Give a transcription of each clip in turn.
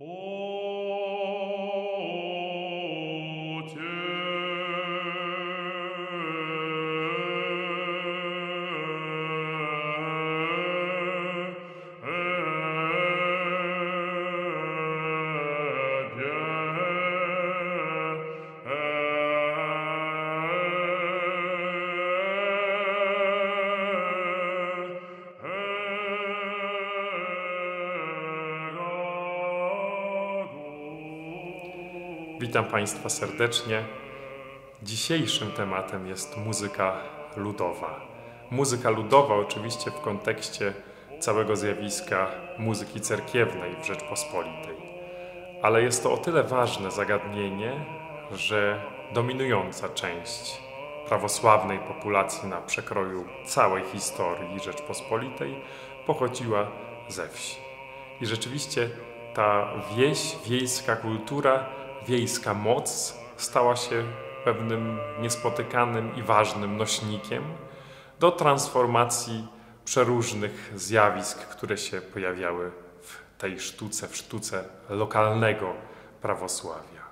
Witam Państwa serdecznie. Dzisiejszym tematem jest muzyka ludowa. Muzyka ludowa oczywiście w kontekście całego zjawiska muzyki cerkiewnej w Rzeczpospolitej. Ale jest to o tyle ważne zagadnienie, że dominująca część prawosławnej populacji na przekroju całej historii Rzeczpospolitej pochodziła ze wsi. I rzeczywiście ta wieś, wiejska kultura, wiejska moc stała się pewnym niespotykanym i ważnym nośnikiem do transformacji przeróżnych zjawisk, które się pojawiały w tej sztuce, w sztuce lokalnego prawosławia.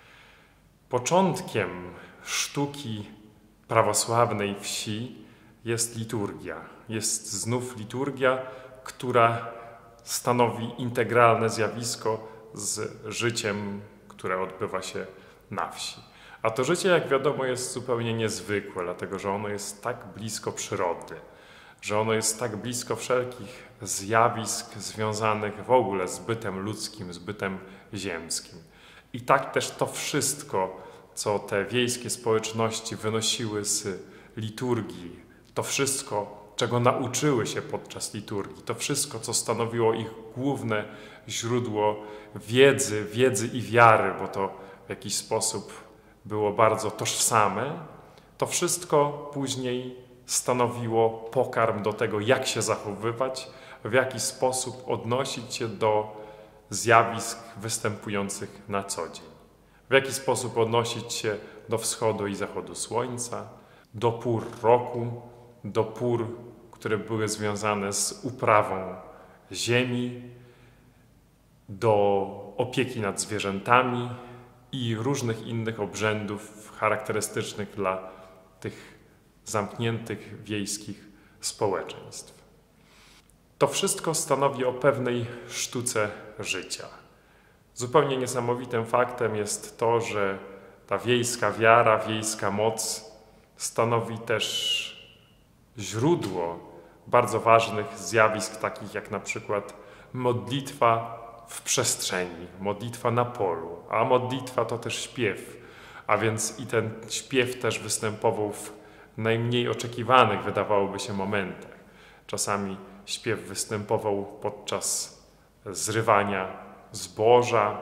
Początkiem sztuki prawosławnej wsi jest liturgia. Jest znów liturgia, która stanowi integralne zjawisko z życiem, które odbywa się na wsi. A to życie, jak wiadomo, jest zupełnie niezwykłe, dlatego że ono jest tak blisko przyrody, że ono jest tak blisko wszelkich zjawisk związanych w ogóle z bytem ludzkim, z bytem ziemskim. I tak też to wszystko, co te wiejskie społeczności wynosiły z liturgii, to wszystko, czego nauczyły się podczas liturgii, to wszystko, co stanowiło ich główne źródło wiedzy i wiary, bo to w jakiś sposób było bardzo tożsame, to wszystko później stanowiło pokarm do tego, jak się zachowywać, w jaki sposób odnosić się do zjawisk występujących na co dzień, w jaki sposób odnosić się do wschodu i zachodu słońca, do pór roku, do pór, które były związane z uprawą ziemi, do opieki nad zwierzętami i różnych innych obrzędów charakterystycznych dla tych zamkniętych wiejskich społeczeństw. To wszystko stanowi o pewnej sztuce życia. Zupełnie niesamowitym faktem jest to, że ta wiejska wiara, wiejska moc stanowi też źródło bardzo ważnych zjawisk, takich jak na przykład modlitwa w przestrzeni, modlitwa na polu, a modlitwa to też śpiew, a więc i ten śpiew też występował w najmniej oczekiwanych, wydawałoby się, momentach. Czasami śpiew występował podczas zrywania zboża,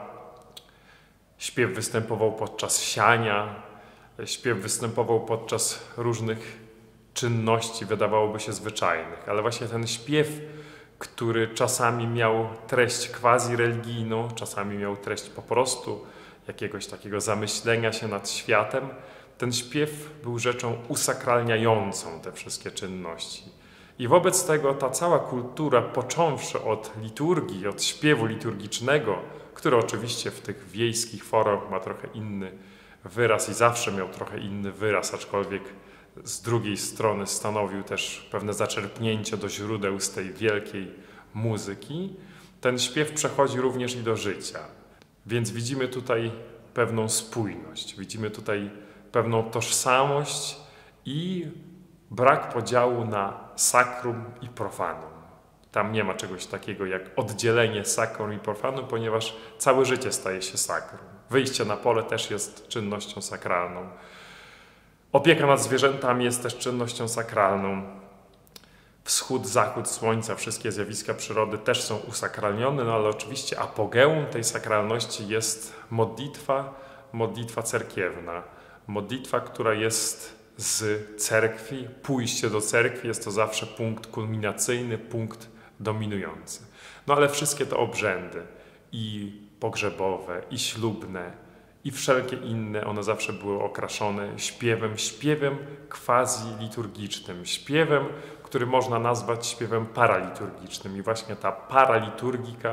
śpiew występował podczas siania, śpiew występował podczas różnych czynności, wydawałoby się, zwyczajnych, ale właśnie ten śpiew, który czasami miał treść quasi-religijną, czasami miał treść po prostu jakiegoś takiego zamyślenia się nad światem, ten śpiew był rzeczą usakralniającą te wszystkie czynności. I wobec tego ta cała kultura, począwszy od liturgii, od śpiewu liturgicznego, który oczywiście w tych wiejskich formach ma trochę inny wyraz i zawsze miał trochę inny wyraz, aczkolwiek z drugiej strony stanowił też pewne zaczerpnięcie do źródeł z tej wielkiej muzyki, ten śpiew przechodzi również i do życia. Więc widzimy tutaj pewną spójność, widzimy tutaj pewną tożsamość i brak podziału na sakrum i profanum. Tam nie ma czegoś takiego jak oddzielenie sakrum i profanum, ponieważ całe życie staje się sakrum. Wyjście na pole też jest czynnością sakralną. Opieka nad zwierzętami jest też czynnością sakralną. Wschód, zachód słońca, wszystkie zjawiska przyrody też są usakralnione, no ale oczywiście apogeum tej sakralności jest modlitwa cerkiewna. Modlitwa, która jest z cerkwi, pójście do cerkwi jest to zawsze punkt kulminacyjny, punkt dominujący. No ale wszystkie te obrzędy i pogrzebowe, i ślubne, i wszelkie inne, one zawsze były okraszone śpiewem quasi-liturgicznym, śpiewem, który można nazwać śpiewem paraliturgicznym. I właśnie ta paraliturgika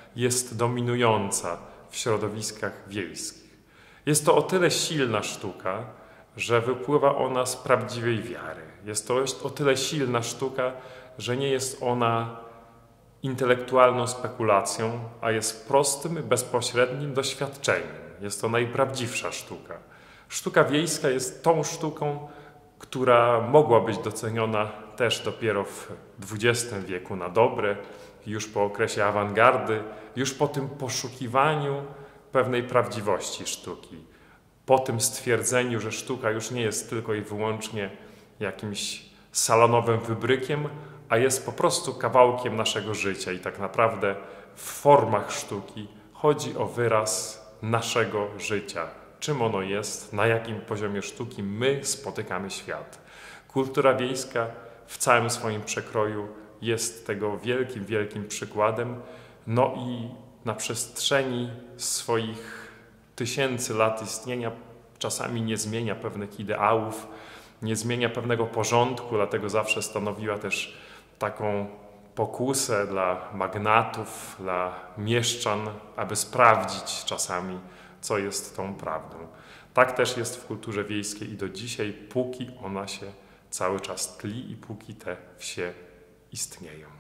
jest dominująca w środowiskach wiejskich. Jest to o tyle silna sztuka, że wypływa ona z prawdziwej wiary. Jest to o tyle silna sztuka, że nie jest ona intelektualną spekulacją, a jest prostym, bezpośrednim doświadczeniem. Jest to najprawdziwsza sztuka. Sztuka wiejska jest tą sztuką, która mogła być doceniona też dopiero w XX wieku na dobre, już po okresie awangardy, już po tym poszukiwaniu pewnej prawdziwości sztuki, po tym stwierdzeniu, że sztuka już nie jest tylko i wyłącznie jakimś salonowym wybrykiem, a jest po prostu kawałkiem naszego życia i tak naprawdę w formach sztuki chodzi o wyraz naszego życia. Czym ono jest, na jakim poziomie sztuki my spotykamy świat. Kultura wiejska w całym swoim przekroju jest tego wielkim, wielkim przykładem. No i na przestrzeni swoich tysięcy lat istnienia czasami nie zmienia pewnych ideałów, nie zmienia pewnego porządku, dlatego zawsze stanowiła też taką pokusę dla magnatów, dla mieszczan, aby sprawdzić czasami, co jest tą prawdą. Tak też jest w kulturze wiejskiej i do dzisiaj, póki ona się cały czas tli i póki te wsie istnieją.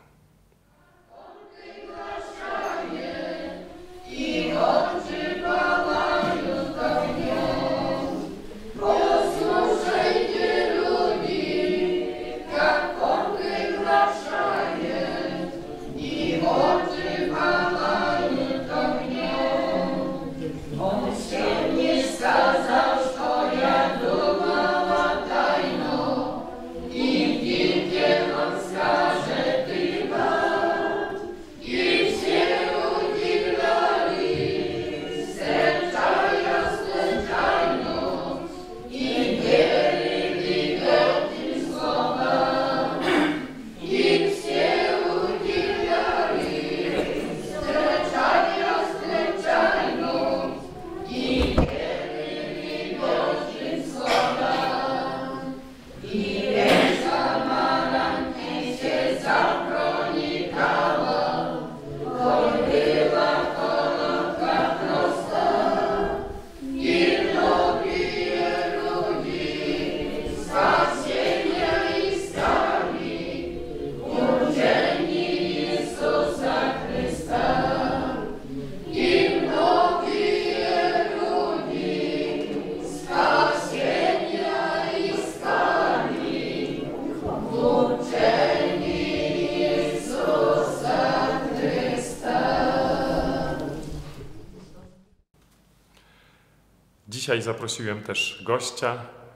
Dzisiaj zaprosiłem też gościa,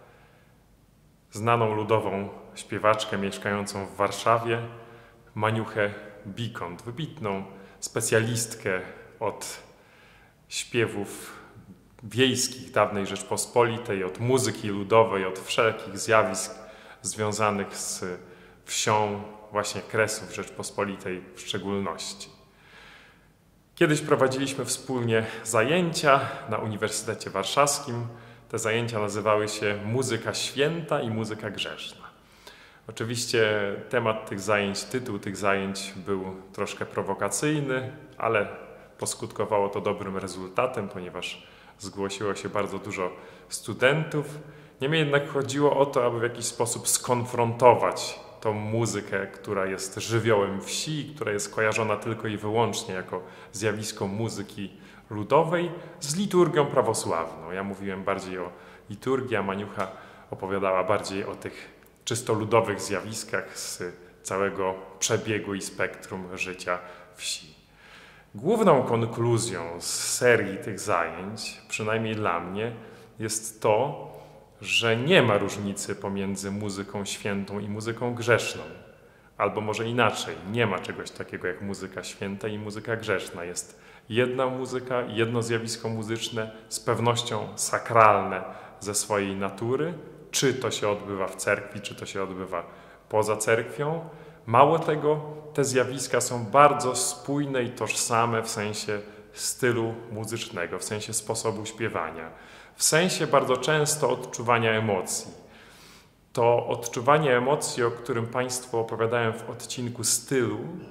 znaną ludową śpiewaczkę mieszkającą w Warszawie, Maniuchę Bikont, wybitną specjalistkę od śpiewów wiejskich dawnej Rzeczpospolitej, od muzyki ludowej, od wszelkich zjawisk związanych z wsią właśnie Kresów Rzeczpospolitej w szczególności. Kiedyś prowadziliśmy wspólnie zajęcia na Uniwersytecie Warszawskim. Te zajęcia nazywały się Muzyka Święta i Muzyka Grzeszna. Oczywiście temat tych zajęć, tytuł tych zajęć był troszkę prowokacyjny, ale poskutkowało to dobrym rezultatem, ponieważ zgłosiło się bardzo dużo studentów. Niemniej jednak chodziło o to, aby w jakiś sposób skonfrontować tą muzykę, która jest żywiołem wsi, która jest kojarzona tylko i wyłącznie jako zjawisko muzyki ludowej, z liturgią prawosławną. Ja mówiłem bardziej o liturgii, a Maniucha opowiadała bardziej o tych czysto ludowych zjawiskach z całego przebiegu i spektrum życia wsi. Główną konkluzją z serii tych zajęć, przynajmniej dla mnie, jest to, że nie ma różnicy pomiędzy muzyką świętą i muzyką grzeszną. Albo może inaczej, nie ma czegoś takiego jak muzyka święta i muzyka grzeszna. Jest jedna muzyka, jedno zjawisko muzyczne, z pewnością sakralne ze swojej natury, czy to się odbywa w cerkwi, czy to się odbywa poza cerkwią. Mało tego, te zjawiska są bardzo spójne i tożsame w sensie stylu muzycznego, w sensie sposobu śpiewania, w sensie bardzo często odczuwania emocji. To odczuwanie emocji, o którym Państwu opowiadałem w odcinku stylu,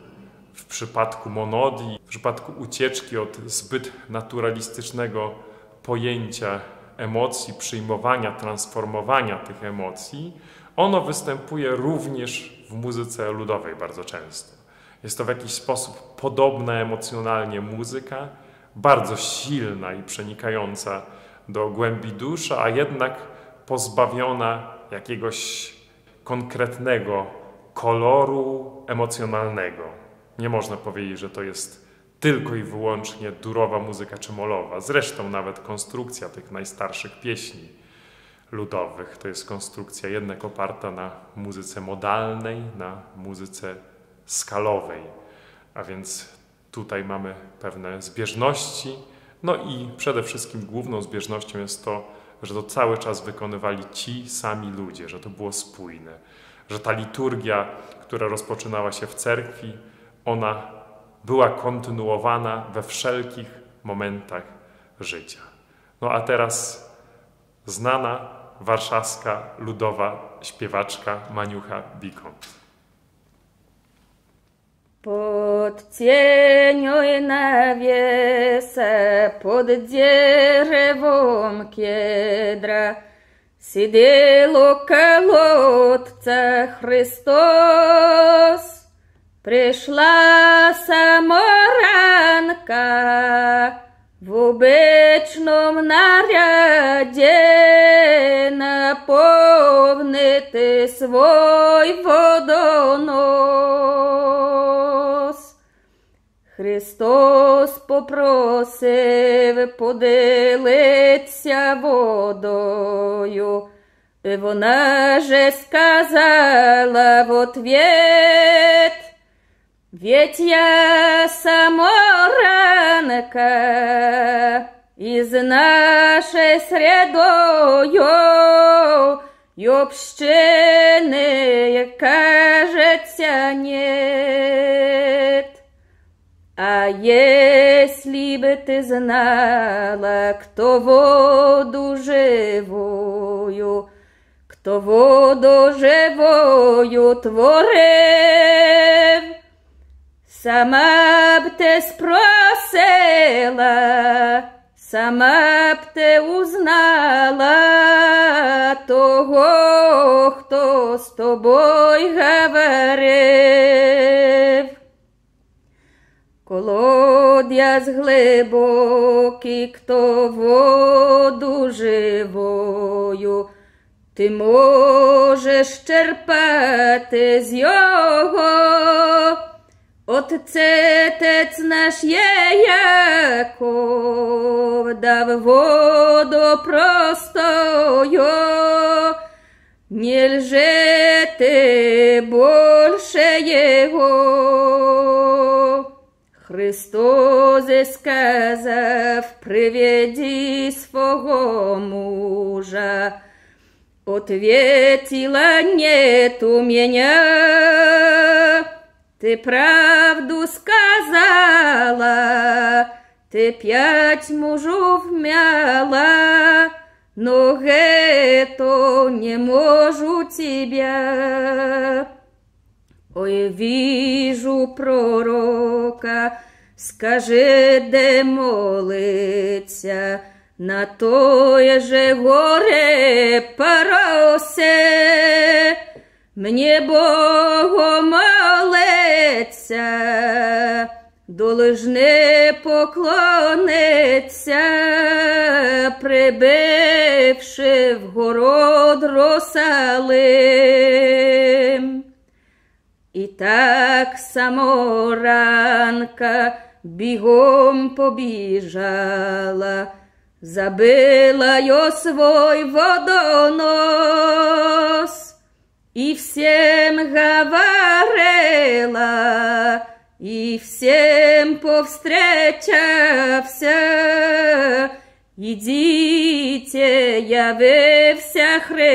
w przypadku monodii, w przypadku ucieczki od zbyt naturalistycznego pojęcia emocji, przyjmowania, transformowania tych emocji, ono występuje również w muzyce ludowej bardzo często. Jest to w jakiś sposób podobna emocjonalnie muzyka, bardzo silna i przenikająca do głębi duszy, a jednak pozbawiona jakiegoś konkretnego koloru emocjonalnego. Nie można powiedzieć, że to jest tylko i wyłącznie durowa muzyka czy molowa. Zresztą nawet konstrukcja tych najstarszych pieśni ludowych to jest konstrukcja jednak oparta na muzyce modalnej, na muzyce skalowej. A więc tutaj mamy pewne zbieżności. No i przede wszystkim główną zbieżnością jest to, że to cały czas wykonywali ci sami ludzie, że to było spójne, że ta liturgia, która rozpoczynała się w cerkwi, ona była kontynuowana we wszelkich momentach życia. No a teraz znana warszawska ludowa śpiewaczka Maniucha Bikont. Под тенью навеса, под деревом кедра, сидел у колодца Христос. Прийшла саморанка в обичном наряді наповнити свой водонос. Христос попросив поділитися водою, і вона же сказала в ответ: «Ведь я саморанка, из нашей средою и общины, кажется, нет. А если бы ты знала, кто воду живую творив, сама б те спросила, сама б те узнала того, хто з тобою говорив. Колодязь глибокий, хто воду живою, ти можеш черпати з його. Отець наш є Яков, дав воду простою, не лжете больше його. Христос сказав: приведи свого мужа. Ответила: нет у меня. Ты правду сказала, ты 5 мужів мяла, но это не можу тебя. Ой, вижу пророка, скажи, де молиться, на тое же горе поросе. Мне Богу молиться, должне поклониться, прибивши в город Росалим. І так саморанка бігом побіжала, забила ё свой водонос. И всем говорила, и всем повстречався: идите, явився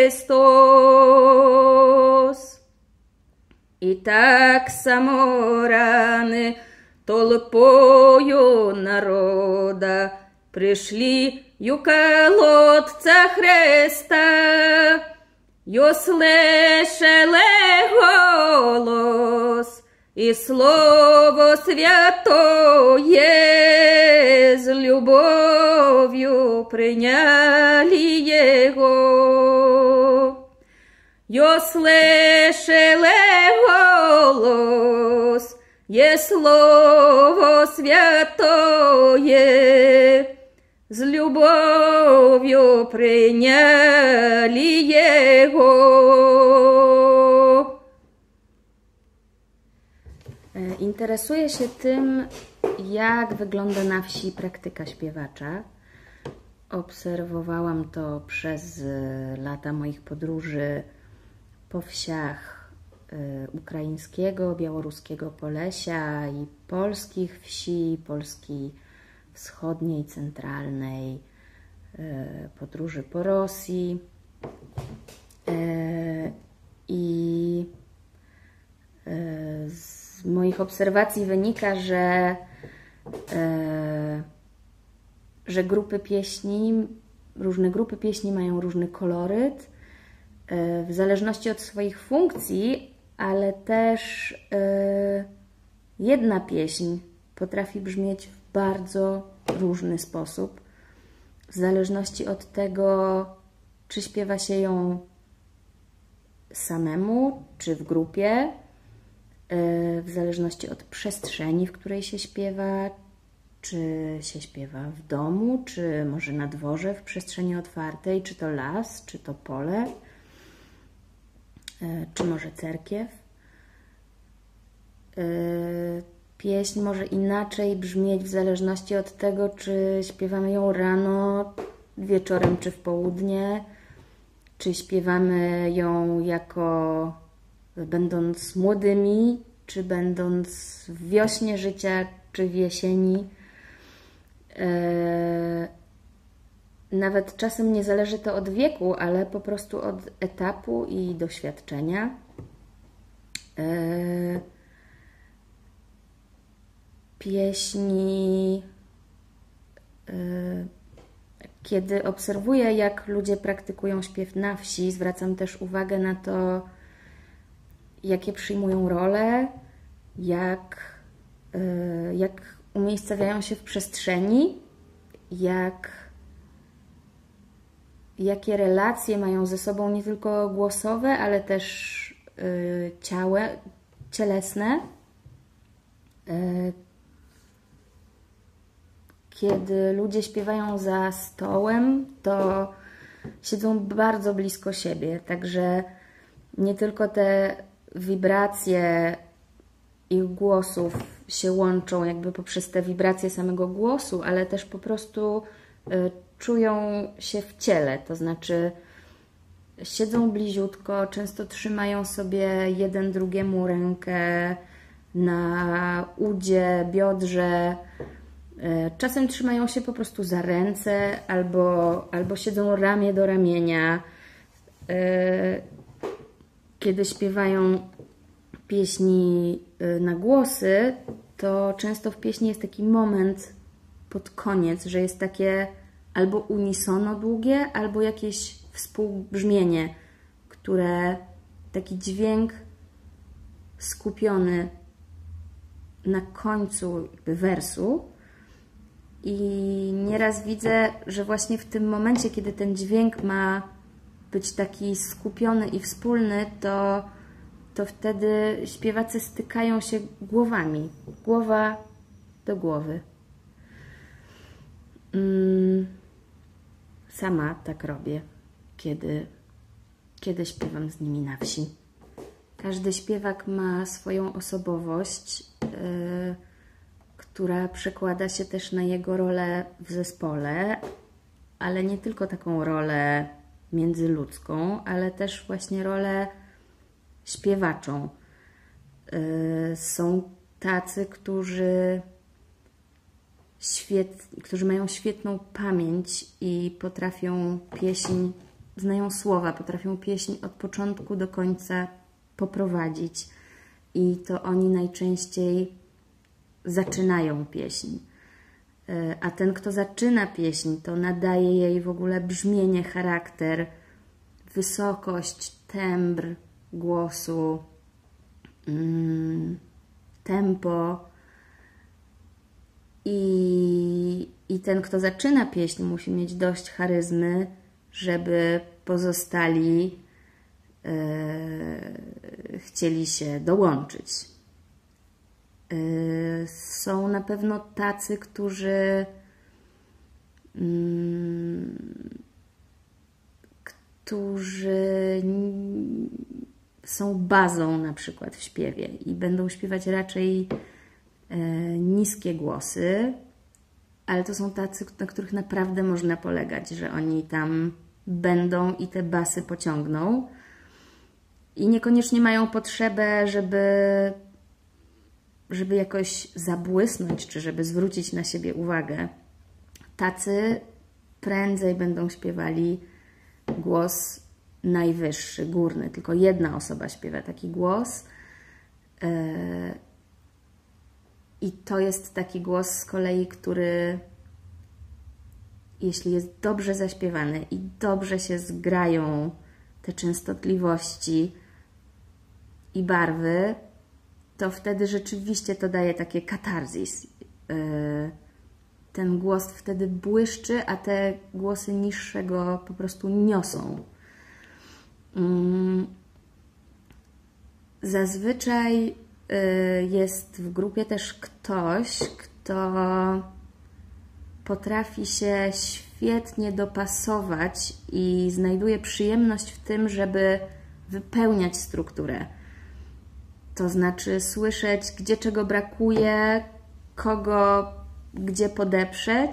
Христос. И так самораны толпою народа пришли ю колодца Христа. Ё слышали голос, и Слово Святое с любовью приняли Его. Я слышала голос, и Слово Святое с любовью приняли Jego. Interesuję się tym, jak wygląda na wsi praktyka śpiewacza. Obserwowałam to przez lata moich podróży po wsiach ukraińskiego, białoruskiego Polesia i polskich wsi, Polski wschodniej, centralnej, podróży po Rosji. I z moich obserwacji wynika, że grupy pieśni, różne grupy pieśni mają różny koloryt w zależności od swoich funkcji, ale też jedna pieśń potrafi brzmieć w bardzo różny sposób, w zależności od tego, czy śpiewa się ją samemu, czy w grupie, w zależności od przestrzeni, w której się śpiewa, czy się śpiewa w domu, czy może na dworze, w przestrzeni otwartej, czy to las, czy to pole, czy może cerkiew. Pieśń może inaczej brzmieć w zależności od tego, czy śpiewamy ją rano, wieczorem czy w południe, czy śpiewamy ją będąc młodymi, czy będąc w wiośnie życia, czy w jesieni. Nawet czasem nie zależy to od wieku, ale po prostu od etapu i doświadczenia. Pieśni, kiedy obserwuję, jak ludzie praktykują śpiew na wsi, zwracam też uwagę na to, jakie przyjmują role, jak umiejscawiają się w przestrzeni, jakie relacje mają ze sobą nie tylko głosowe, ale też cielesne. Kiedy ludzie śpiewają za stołem, to siedzą bardzo blisko siebie, także nie tylko te wibracje ich głosów się łączą jakby poprzez te wibracje samego głosu, ale też po prostu czują się w ciele, to znaczy siedzą bliziutko, często trzymają sobie jeden drugiemu rękę na udzie, biodrze, czasem trzymają się po prostu za ręce albo siedzą ramię do ramienia. Kiedy śpiewają pieśni na głosy, to często w pieśni jest taki moment pod koniec, że jest takie albo unisono długie, albo jakieś współbrzmienie, taki dźwięk skupiony na końcu wersu. I nieraz widzę, że właśnie w tym momencie, kiedy ten dźwięk ma być taki skupiony i wspólny, to wtedy śpiewacy stykają się głowami, głowa do głowy. Sama tak robię, kiedy śpiewam z nimi na wsi. Każdy śpiewak ma swoją osobowość, która przekłada się też na jego rolę w zespole, ale nie tylko taką rolę międzyludzką, ale też właśnie rolę śpiewaczą. Są tacy, którzy mają świetną pamięć i potrafią znają słowa, potrafią pieśń od początku do końca poprowadzić. I to oni najczęściej zaczynają pieśń. A ten, kto zaczyna pieśń, to nadaje jej w ogóle brzmienie, charakter, wysokość, tembr głosu, tempo i ten, kto zaczyna pieśń, musi mieć dość charyzmy, żeby pozostali chcieli się dołączyć. Są na pewno tacy, którzy są bazą na przykład w śpiewie i będą śpiewać raczej niskie głosy, ale to są tacy, na których naprawdę można polegać, że oni tam będą i te basy pociągną i niekoniecznie mają potrzebę, żeby jakoś zabłysnąć, czy żeby zwrócić na siebie uwagę. Tacy prędzej będą śpiewali głos najwyższy, górny. Tylko jedna osoba śpiewa taki głos. I to jest taki głos z kolei, który jeśli jest dobrze zaśpiewany i dobrze się zgrają te częstotliwości i barwy, to wtedy rzeczywiście to daje takie katarzis. Ten głos wtedy błyszczy, a te głosy niższe go po prostu niosą. Zazwyczaj jest w grupie też ktoś, kto potrafi się świetnie dopasować i znajduje przyjemność w tym, żeby wypełniać strukturę. To znaczy słyszeć, gdzie czego brakuje, kogo gdzie podeprzeć.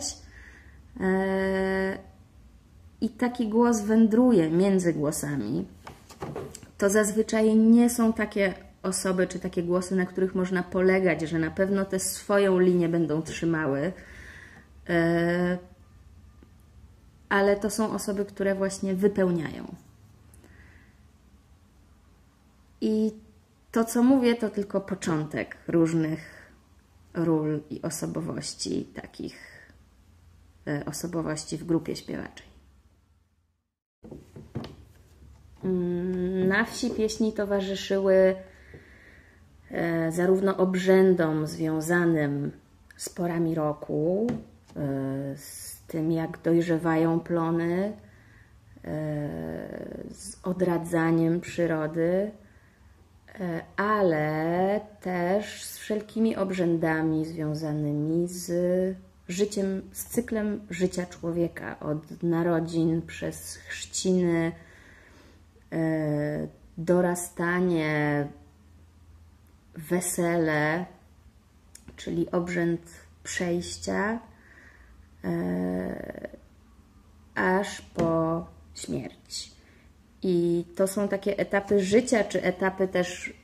I taki głos wędruje między głosami. To zazwyczaj nie są takie osoby, czy takie głosy, na których można polegać, że na pewno tę swoją linię będą trzymały. Ale to są osoby, które właśnie wypełniają. I to, co mówię, to tylko początek różnych ról i osobowości, takich osobowości w grupie śpiewaczej. Na wsi pieśni towarzyszyły zarówno obrzędom związanym z porami roku, z tym, jak dojrzewają plony, z odradzaniem przyrody, ale też z wszelkimi obrzędami związanymi z życiem, z cyklem życia człowieka, od narodzin przez chrzciny, dorastanie, wesele, czyli obrzęd przejścia, aż po śmierć. I to są takie etapy życia, czy etapy też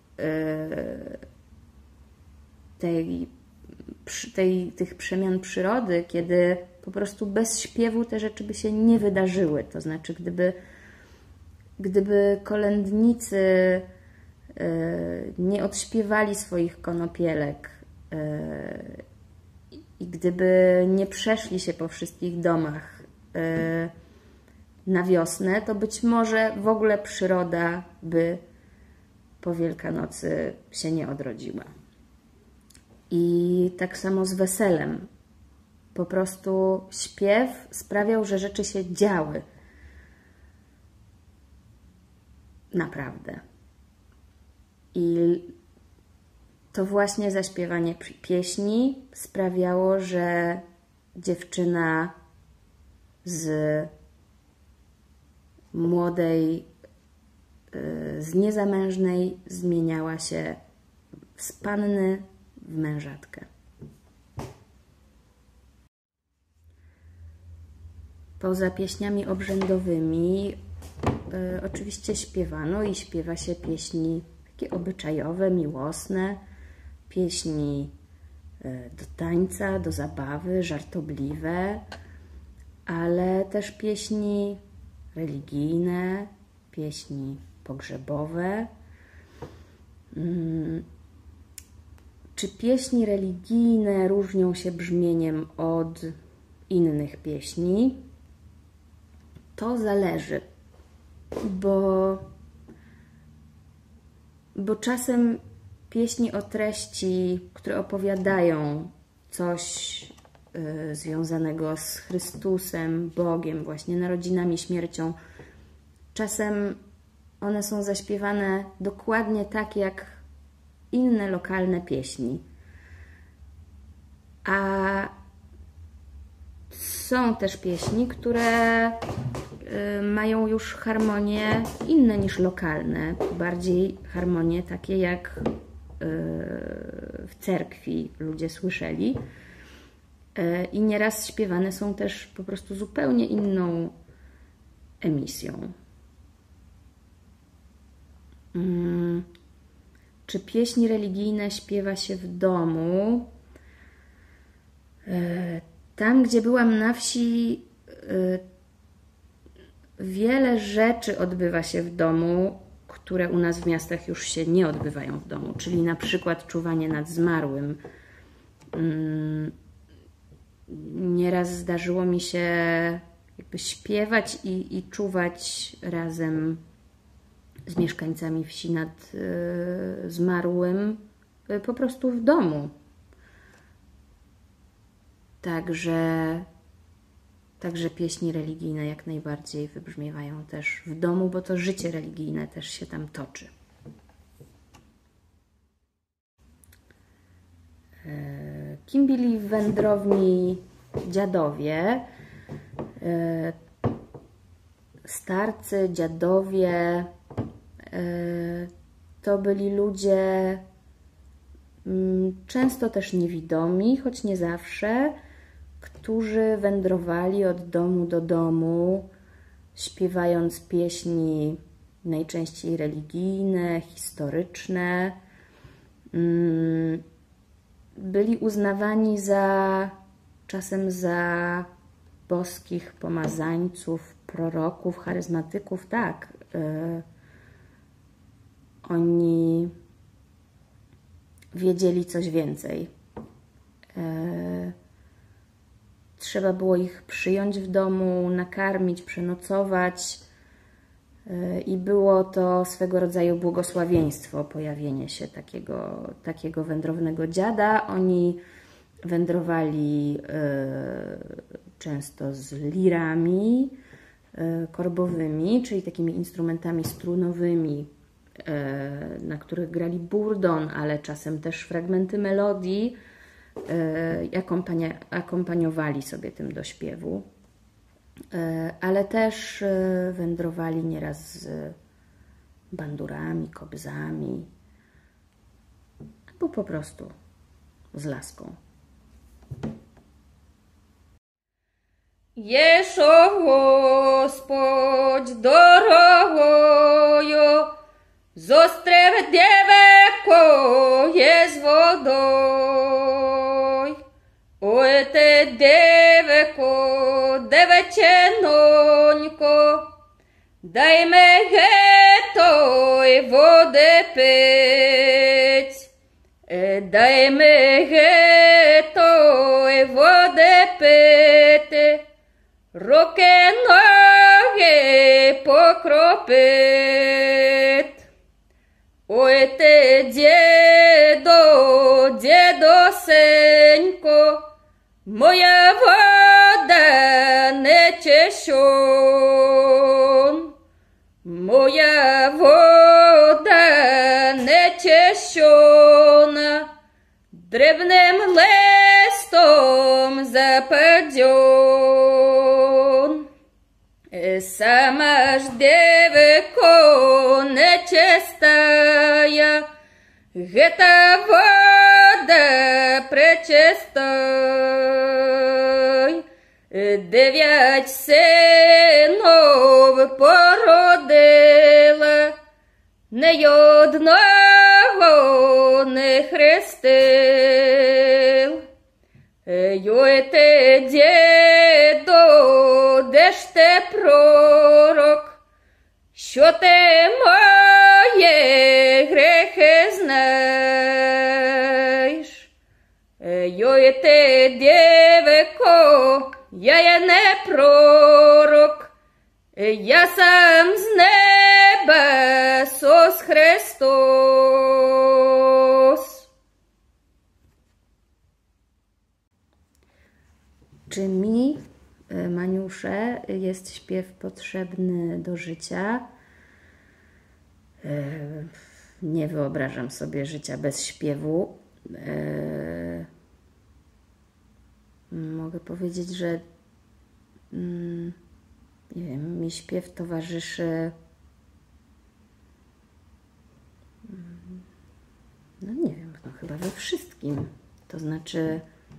tych przemian przyrody, kiedy po prostu bez śpiewu te rzeczy by się nie wydarzyły. To znaczy, gdyby kolędnicy nie odśpiewali swoich konopielek i gdyby nie przeszli się po wszystkich domach na wiosnę, to być może w ogóle przyroda by po Wielkanocy się nie odrodziła. I tak samo z weselem. Po prostu śpiew sprawiał, że rzeczy się działy. Naprawdę. I to właśnie zaśpiewanie pieśni sprawiało, że dziewczyna z młodej, z niezamężnej zmieniała się z panny w mężatkę. Poza pieśniami obrzędowymi oczywiście śpiewano i śpiewa się pieśni takie obyczajowe, miłosne, pieśni do tańca, do zabawy, żartobliwe, ale też pieśni religijne, pieśni pogrzebowe. Czy pieśni religijne różnią się brzmieniem od innych pieśni? To zależy, bo czasem pieśni o treści, które opowiadają coś związanego z Chrystusem, Bogiem, właśnie narodzinami, śmiercią. Czasem one są zaśpiewane dokładnie tak jak inne lokalne pieśni. A są też pieśni, które mają już harmonie inne niż lokalne, bardziej harmonie takie jak w cerkwi ludzie słyszeli. I nieraz śpiewane są też po prostu zupełnie inną emisją. Czy pieśni religijne śpiewa się w domu? Tam, gdzie byłam na wsi, wiele rzeczy odbywa się w domu, które u nas w miastach już się nie odbywają w domu. Czyli na przykład czuwanie nad zmarłym. Nieraz zdarzyło mi się jakby śpiewać i czuwać razem z mieszkańcami wsi nad zmarłym po prostu w domu. Także pieśni religijne jak najbardziej wybrzmiewają też w domu, bo to życie religijne też się tam toczy. Kim byli wędrowni dziadowie? Starcy, dziadowie to byli ludzie często też niewidomi, choć nie zawsze, którzy wędrowali od domu do domu, śpiewając pieśni najczęściej religijne, historyczne. Byli uznawani czasem za boskich pomazańców, proroków, charyzmatyków. Tak, oni wiedzieli coś więcej. Trzeba było ich przyjąć w domu, nakarmić, przenocować i było to swego rodzaju błogosławieństwo, pojawienie się takiego wędrownego dziada. Oni wędrowali często z lirami korbowymi, czyli takimi instrumentami strunowymi, na których grali burdon, ale czasem też fragmenty melodii, akompaniowali sobie tym do śpiewu, ale też wędrowali nieraz z bandurami, kobzami, albo po prostu z laską. Єшо Господь дорогою, зострев девеко є з водой. Ой, те девеко, девеченонько, дай меге той води пить. Дай меге той води пити. Руки, ноги покропит. Ой, ти, дідусенько, моя вода не чещон. Моя вода не чещона, дрібним листом западен. Сама ж девико нечистая, гета вода пречистая. 9 синов породила, не одного не хрестил. Йой ти, діду, де ж ти пророк, що ти мої грехи знаєш? Йой ти, дівко, я є не пророк, я сам з неба Ісус Христос. Maniusze jest śpiew potrzebny do życia. Nie wyobrażam sobie życia bez śpiewu. Mogę powiedzieć, że nie wiem, mi śpiew towarzyszy, no nie wiem, no chyba we wszystkim. To znaczy,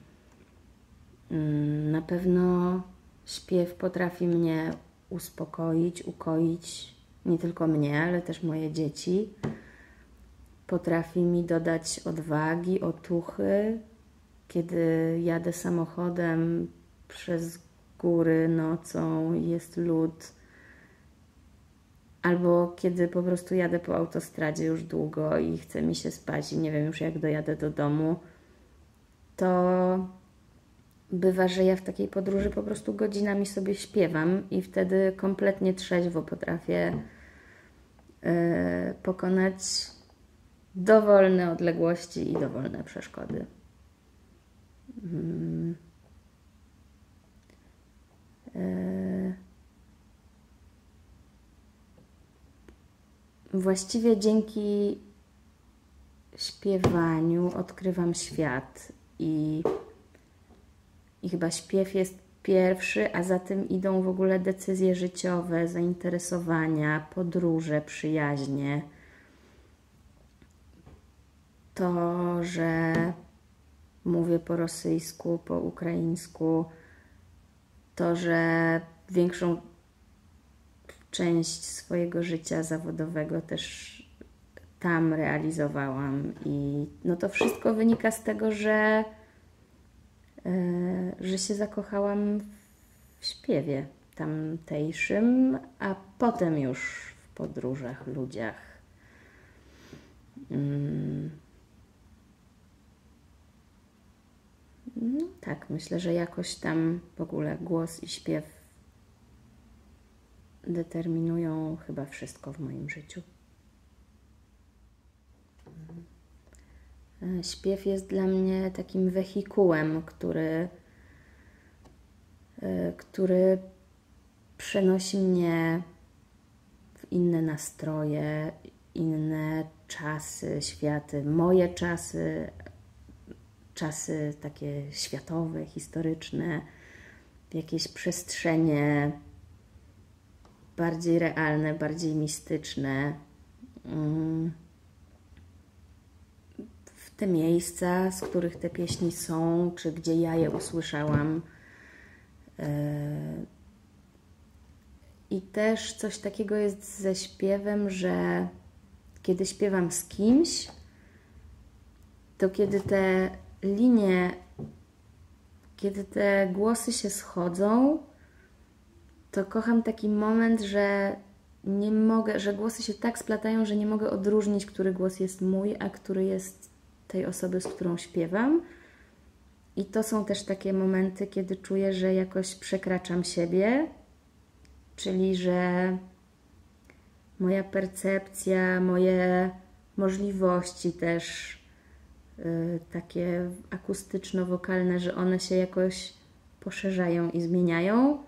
na pewno śpiew potrafi mnie uspokoić, ukoić, nie tylko mnie, ale też moje dzieci. Potrafi mi dodać odwagi, otuchy, kiedy jadę samochodem przez góry nocą i jest lód, albo kiedy po prostu jadę po autostradzie już długo i chce mi się spać i nie wiem już jak dojadę do domu, to bywa, że ja w takiej podróży po prostu godzinami sobie śpiewam i wtedy kompletnie trzeźwo potrafię pokonać dowolne odległości i dowolne przeszkody. Właściwie dzięki śpiewaniu odkrywam świat i chyba śpiew jest pierwszy, a za tym idą w ogóle decyzje życiowe, zainteresowania, podróże, przyjaźnie. To, że mówię po rosyjsku, po ukraińsku, to, że większą część swojego życia zawodowego też tam realizowałam i no to wszystko wynika z tego, że się zakochałam w śpiewie tamtejszym, a potem już w podróżach, ludziach. No tak, myślę, że jakoś tam w ogóle głos i śpiew determinują chyba wszystko w moim życiu. Śpiew jest dla mnie takim wehikułem, który przenosi mnie w inne nastroje, inne czasy, światy, moje czasy, czasy takie światowe, historyczne, w jakieś przestrzenie bardziej realne, bardziej mistyczne. W te miejsca, z których te pieśni są, czy gdzie ja je usłyszałam. I też coś takiego jest ze śpiewem, że kiedy śpiewam z kimś, to kiedy te linie, kiedy te głosy się schodzą, to kocham taki moment, że nie mogę, że głosy się tak splatają, że nie mogę odróżnić, który głos jest mój, a który jest tej osoby, z którą śpiewam. I to są też takie momenty, kiedy czuję, że jakoś przekraczam siebie, czyli że moja percepcja, moje możliwości też takie akustyczno-wokalne, że one się jakoś poszerzają i zmieniają,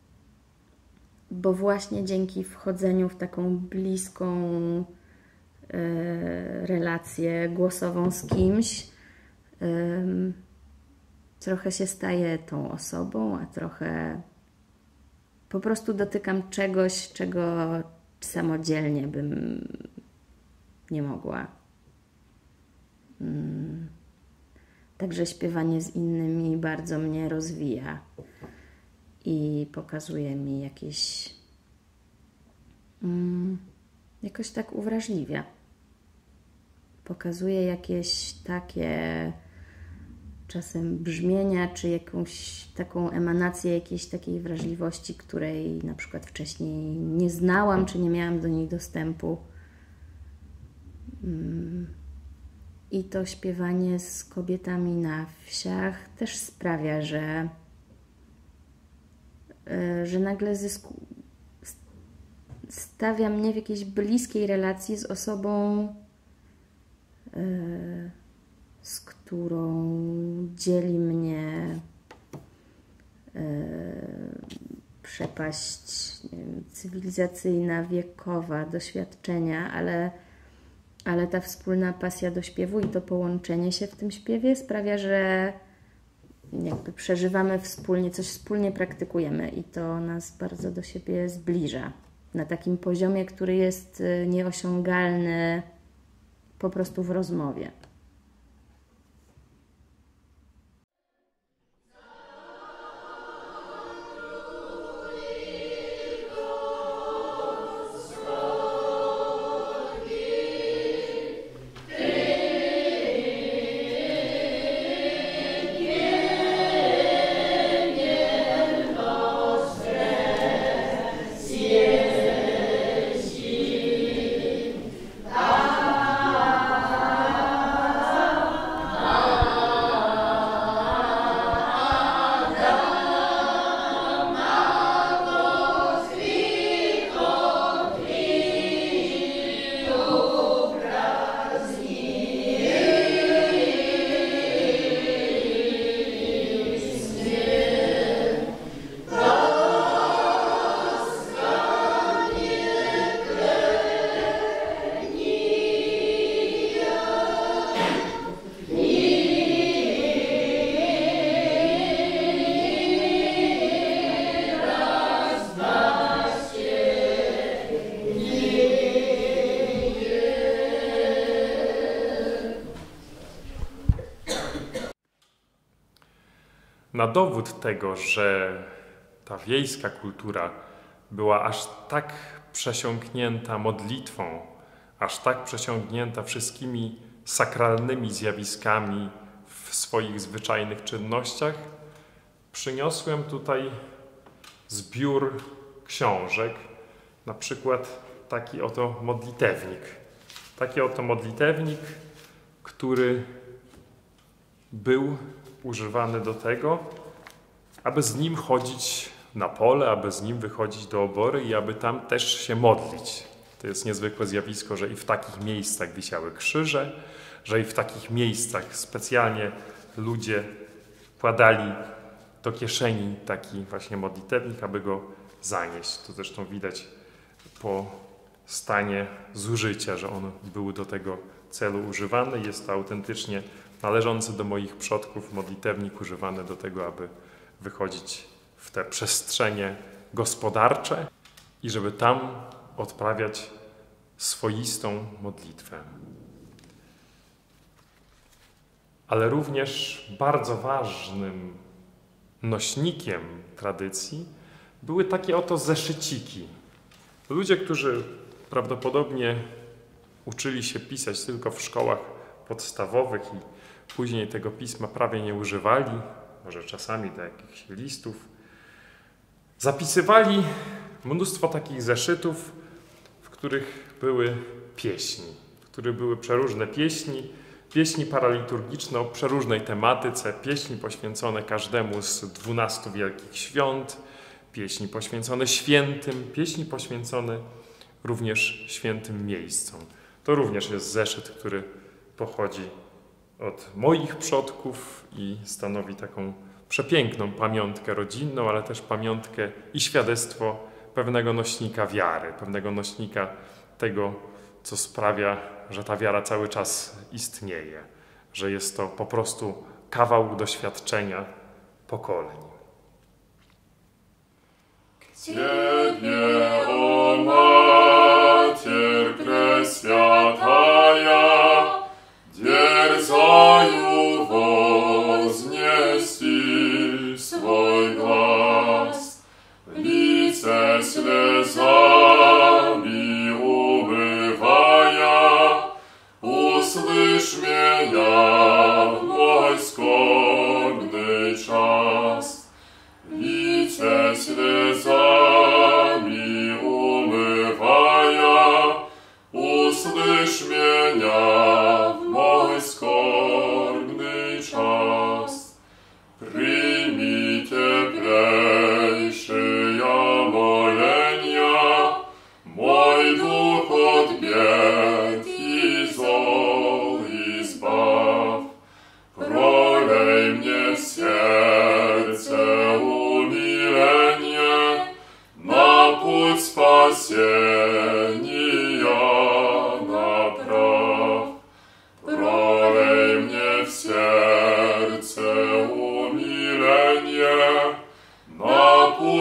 bo właśnie dzięki wchodzeniu w taką bliską relację głosową z kimś trochę się staję tą osobą, a trochę po prostu dotykam czegoś, czego samodzielnie bym nie mogła. Także śpiewanie z innymi bardzo mnie rozwija i pokazuje mi jakieś jakoś tak uwrażliwia. Pokazuje jakieś takie czasem brzmienia, czy jakąś taką emanację jakiejś takiej wrażliwości, której na przykład wcześniej nie znałam, czy nie miałam do niej dostępu. I to śpiewanie z kobietami na wsiach też sprawia, że nagle stawia mnie w jakiejś bliskiej relacji z osobą, z którą dzieli mnie przepaść cywilizacyjna, wiekowa, doświadczenia, ale ta wspólna pasja do śpiewu i to połączenie się w tym śpiewie sprawia, że jakby przeżywamy wspólnie, coś wspólnie praktykujemy i to nas bardzo do siebie zbliża na takim poziomie, który jest nieosiągalny po prostu w rozmowie. Na dowód tego, że ta wiejska kultura była aż tak przesiąknięta modlitwą, aż tak przesiąknięta wszystkimi sakralnymi zjawiskami w swoich zwyczajnych czynnościach, przyniosłem tutaj zbiór książek, na przykład taki oto modlitewnik. Taki oto modlitewnik, który był używany do tego, aby z nim chodzić na pole, aby z nim wychodzić do obory i aby tam też się modlić. To jest niezwykłe zjawisko, że i w takich miejscach wisiały krzyże, że i w takich miejscach specjalnie ludzie wkładali do kieszeni taki właśnie modlitewnik, aby go zanieść. To zresztą widać po stanie zużycia, że on był do tego celu używany. Jest to autentycznie należący do moich przodków modlitewnik używany do tego, aby wychodzić w te przestrzenie gospodarcze i żeby tam odprawiać swoistą modlitwę. Ale również bardzo ważnym nośnikiem tradycji były takie oto zeszyciki. Ludzie, którzy prawdopodobnie uczyli się pisać tylko w szkołach podstawowych i później tego pisma prawie nie używali, może czasami do jakichś listów, zapisywali mnóstwo takich zeszytów, w których były pieśni, w których były przeróżne pieśni paraliturgiczne o przeróżnej tematyce, pieśni poświęcone każdemu z 12 wielkich świąt, pieśni poświęcone świętym, pieśni poświęcone również świętym miejscom. To również jest zeszyt, który pochodzi od moich przodków i stanowi taką przepiękną pamiątkę rodzinną, ale też pamiątkę i świadectwo pewnego nośnika wiary, pewnego nośnika tego, co sprawia, że ta wiara cały czas istnieje, że jest to po prostu kawał doświadczenia pokoleń. Ciebie, o Macier Preswiataya, dierzaju woznieści swój głaz, lice slezami umywaja, usłysz mnie mój skądny czas. Lice slezami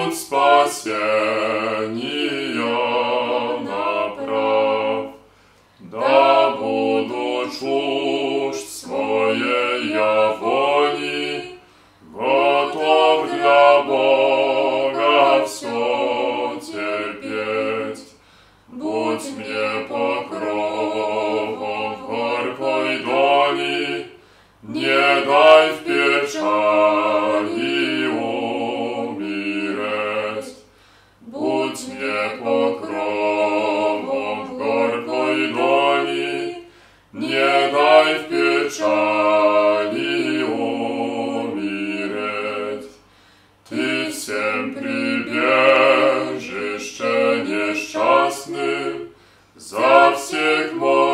путь спасения направ. Да буду чужд своей я воли, готов для Бога все терпеть. Будь мне покровом в горькой доли, не дай в печали умереть. Будь мне покровом в горькой доли, не дай в печали умереть. Ты всем прибежище несчастным, за всех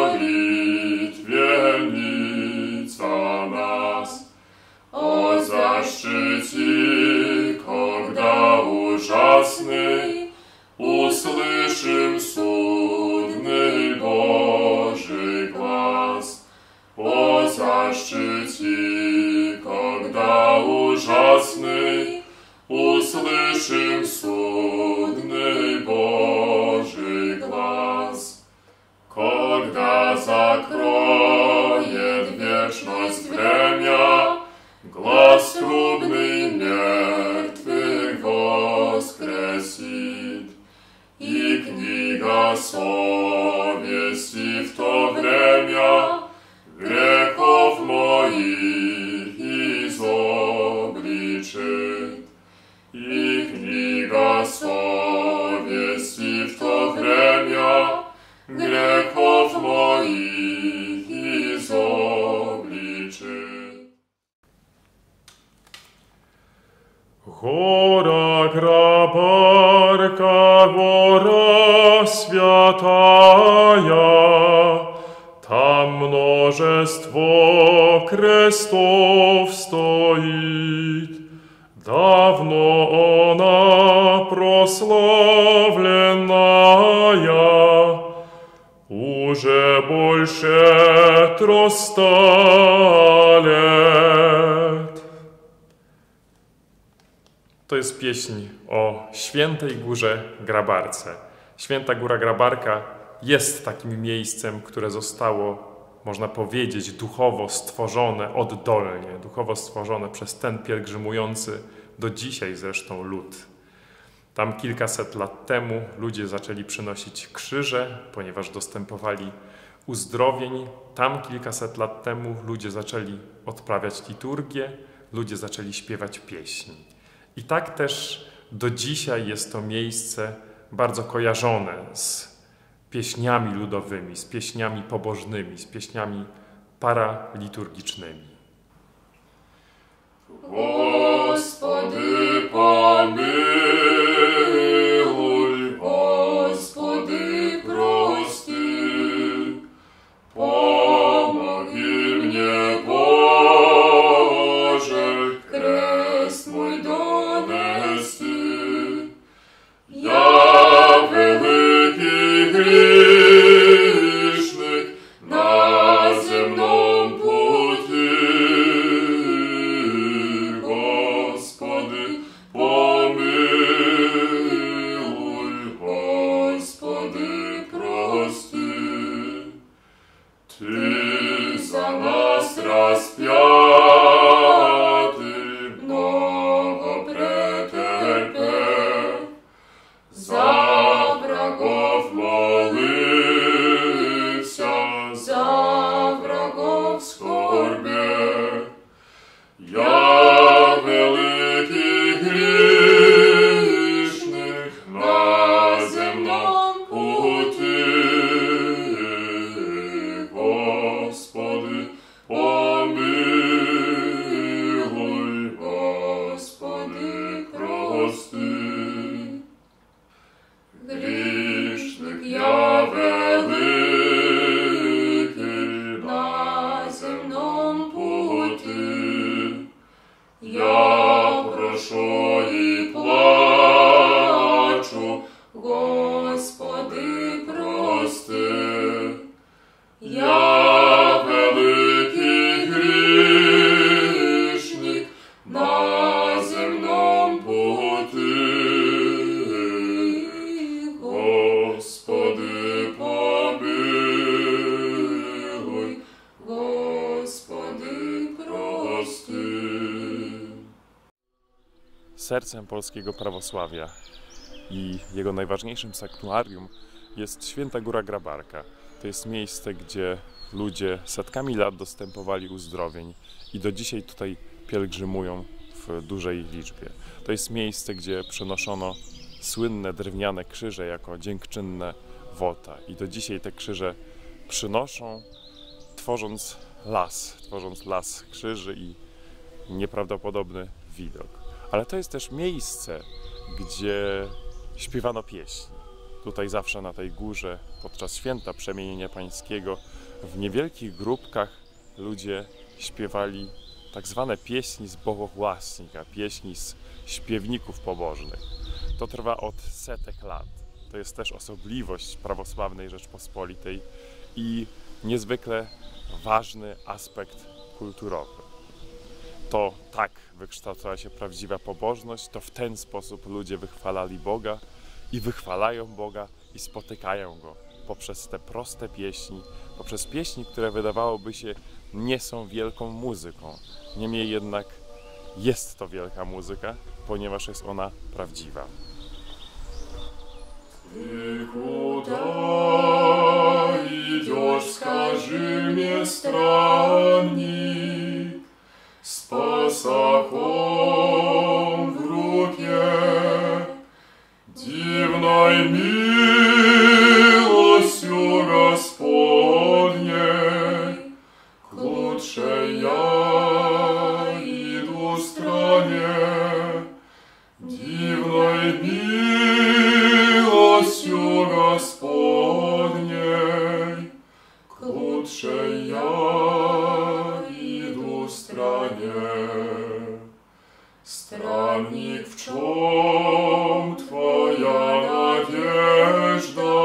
молитвенница нас. О, защити, когда ужасный услышим судный Божий глаз. О, защити, когда ужасный услышим судный Божий глаз. Когда закроет вечность время, глас трубный мертвых воскресит, и книга совести в то время грехов моих изобличит. И книга совести в то время грехов моих изобличит. Гора Грабарка, гора святая, там множество крестов стоит. Давно она прославленная, уже больше 300 лет. To jest pieśń o świętej górze Grabarce. Święta Góra Grabarka jest takim miejscem, które zostało, można powiedzieć, duchowo stworzone oddolnie, duchowo stworzone przez ten pielgrzymujący do dzisiaj zresztą lud. Tam kilkaset lat temu ludzie zaczęli przynosić krzyże, ponieważ dostępowali uzdrowień. Tam kilkaset lat temu ludzie zaczęli odprawiać liturgię, ludzie zaczęli śpiewać pieśni. I tak też do dzisiaj jest to miejsce bardzo kojarzone z pieśniami ludowymi, z pieśniami pobożnymi, z pieśniami paraliturgicznymi. Господи, помилуй, Господи, прости, помоги мне, Боже, крест мой донести. Я великий грішник на земном пути. Господи, помилуй, Господи, прости. Ты за нас распятый, много претерпел, за врагов молився, за врагов скорбе. Я великий грішник на земном пути. Господи, помилуй, Господи, прости. sercem polskiego prawosławia i jego najważniejszym sanktuarium jest Święta Góra Grabarka. To jest miejsce, gdzie ludzie setkami lat dostępowali uzdrowień i do dzisiaj tutaj pielgrzymują w dużej liczbie. To jest miejsce, gdzie przenoszono słynne drewniane krzyże jako dziękczynne wota i do dzisiaj te krzyże przynoszą, tworząc las krzyży i nieprawdopodobny widok. Ale to jest też miejsce, gdzie śpiewano pieśni. Tutaj zawsze na tej górze podczas święta Przemienienia Pańskiego w niewielkich grupkach ludzie śpiewali tak zwane pieśni z bohowłasnika, pieśni z śpiewników pobożnych. To trwa od setek lat. To jest też osobliwość prawosławnej Rzeczpospolitej i niezwykle ważny aspekt kulturowy. To tak wykształcała się prawdziwa pobożność, to w ten sposób ludzie wychwalali Boga i wychwalają Boga i spotykają Go poprzez te proste pieśni, poprzez pieśni, które wydawałoby się nie są wielką muzyką. Niemniej jednak jest to wielka muzyka, ponieważ jest ona prawdziwa. Ты куда идешь, скажи мне, странник, с пасахом в руке, дивной милостью Господней, к лучшей я иду стране, дивной милостью Господней, к лучшей я иду стране. Странник, в чем твоя надежда?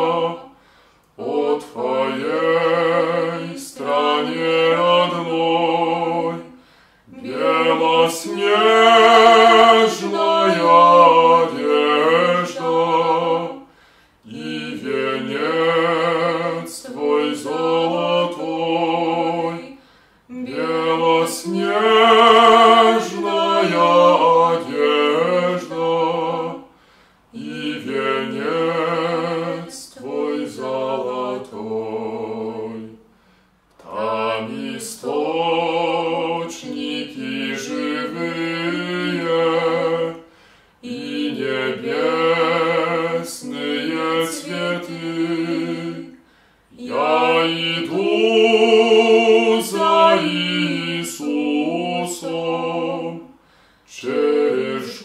О твоей стране родной, белоснежная одежда и венец твой золотой, белоснежная одежда и венец твой золотой. Там источники живые и небесные цветы. Я иду за Иисусом через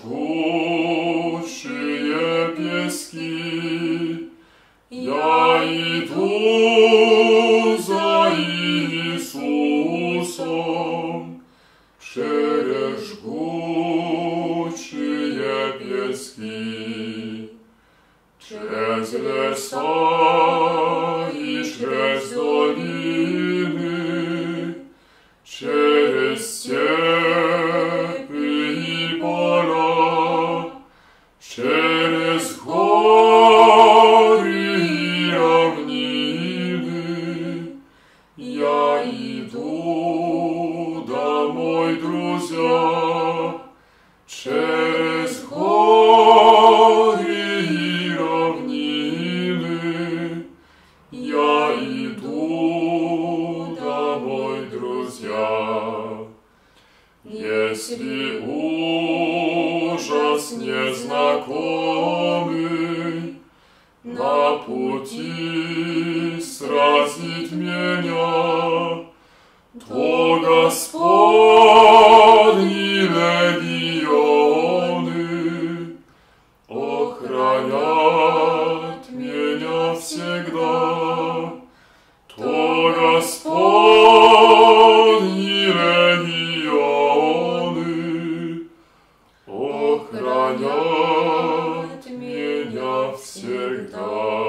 жгучие пески. Я иду за Иисусом через жгучие пески. Через леса и через долины, через степи и поля, через горы и равнины. Я иду домой, друзья, через горы и равнины. Я иду домой, друзья. Если ужас незнакомый на пути сразит меня, то Господни легионы охранят меня всегда, то Господни легионы охранят меня всегда.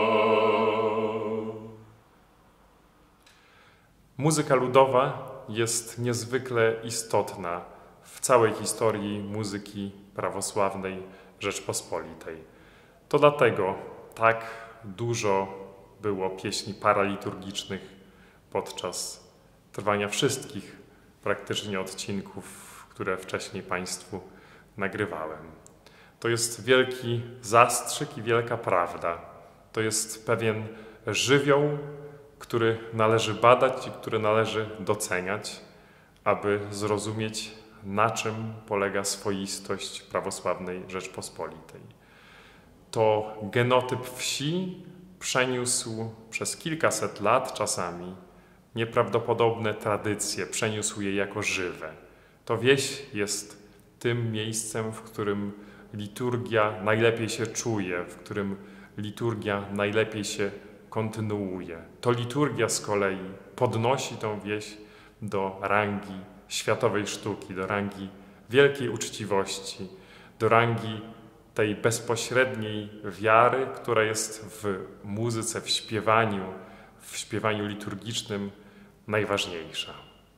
Muzyka ludowa jest niezwykle istotna w całej historii muzyki prawosławnej Rzeczpospolitej. To dlatego tak dużo było pieśni paraliturgicznych podczas trwania wszystkich praktycznie odcinków, które wcześniej Państwu nagrywałem. To jest wielki zastrzyk i wielka prawda. To jest pewien żywioł, który należy badać i który należy doceniać, aby zrozumieć, na czym polega swoistość prawosławnej Rzeczpospolitej. To genotyp wsi przeniósł przez kilkaset lat czasami nieprawdopodobne tradycje, przeniósł je jako żywe. To wieś jest tym miejscem, w którym liturgia najlepiej się czuje, w którym liturgia najlepiej się kontynuuje. To liturgia z kolei podnosi tą wieś do rangi światowej sztuki, do rangi wielkiej uczciwości, do rangi tej bezpośredniej wiary, która jest w muzyce, w śpiewaniu liturgicznym najważniejsza.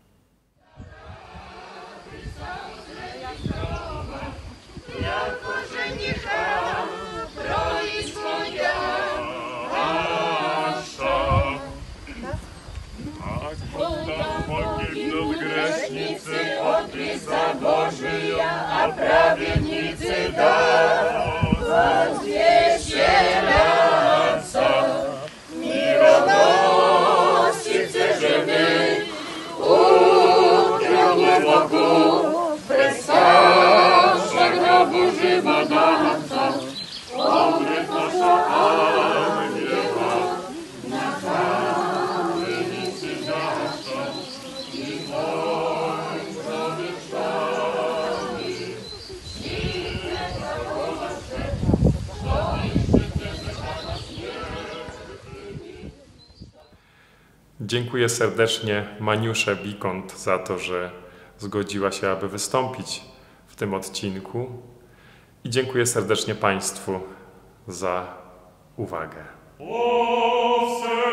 Grzesznicy odpisza Boży, a prawiednicy da. Zwieścielaca, miłości chce, żeby utknął wokół, prestarsza grobu żywa dawca, powrót nasza aniela, na kamienicy zawsze i wojskowy sztami. Dziękuję serdecznie Maniusze Bikont za to, że zgodziła się, aby wystąpić w tym odcinku. I dziękuję serdecznie Państwu za uwagę.